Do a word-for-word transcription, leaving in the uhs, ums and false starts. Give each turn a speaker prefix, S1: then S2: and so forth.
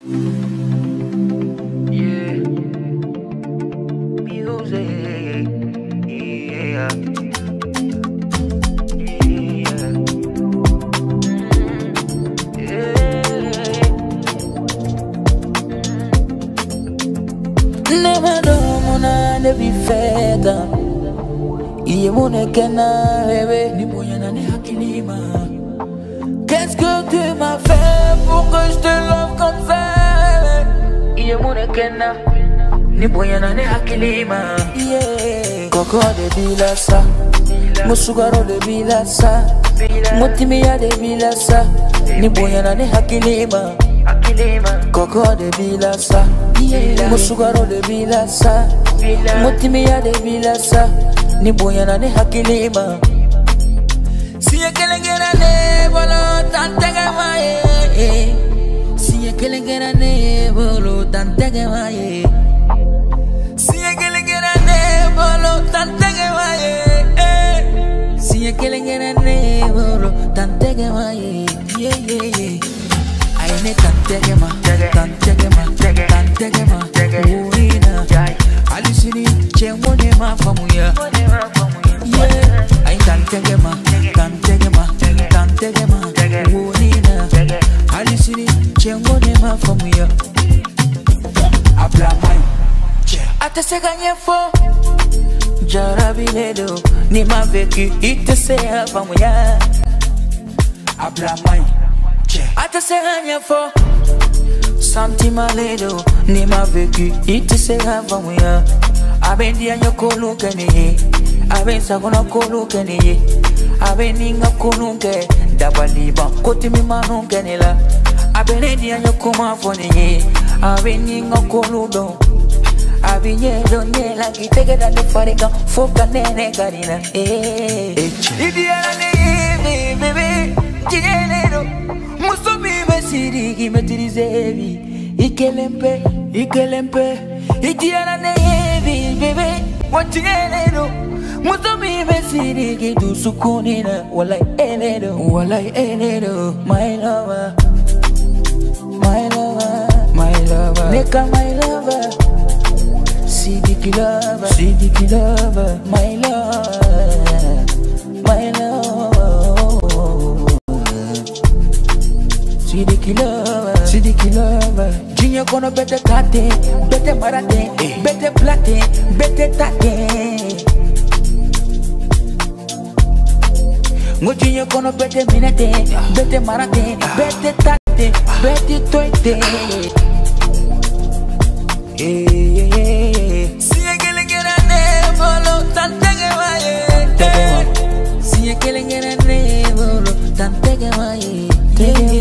S1: Yeah, music. Yeah, yeah, yeah. Never do muna ne be feda. Iye mune kena bébé. Ni moyen na ne hakilima. Qu'est-ce que tu m'as fait pour que je te love comme ça? Iye mune kena. Ni moyen na ne hakilima. Yeah. Koko de bilasa. Musugaro de bilasa. Mutimia de bilasa. Ni moyen na ne hakilima. Koko de bilasa. Musugaro de bilasa. Mutimia de bilasa. Ni boyana ne hakilima. Siye kelengera ne bolo tantege maye. Siye kelengera ne bolo tantege maye. Siye kelengera ne bolo tantege maye. Siye kelengera ne bolo tantege maye. Yeah yeah yeah. Aine tantege ma, tantege ma, tantege ma. Uina, alisini chemone ma famuya. Yeah, I can't take him, can't take him, can't take him. Wonina, alisini chengo nema from here. Abla mai, ate se gagné fo. Jarabinedo, ni ma vécu, ite se famuya. Abla mai, ate se gagné fo. Santimaledo, ni ma vécu, ite se famuya. Abendi anyo kolu kene. Aben sagona kolu kene. Aben ninga kolu ke. Dabaliba koti mi manu kene la. Aben edi anyo kuma fone. Aben ninga kolu don. Aben ye don ye la kitege da ne farika. Foka nene karina. Eh. Idi ane ye bebe. Jine no. Musobi mesiri ki metirizevi. Ikelempe, ikelempe. Idi ane ye bebe. Wajinero, mutobi mesiri ki tu sukunina. Walai enero, walai enero. My lover, my lover, my lover. Neka my lover, Sidiki lover, Sidiki lover. My lover, my lover. Sidiki lover, Sidiki lover. Jinya kono bete kate, bete marate, bete plate, bete tate. Jinya kono bete minete, bete marate, bete tate, bete toite. Siye kelengera ne bolo tantege maye. Siye kelengera ne bolo tantege maye.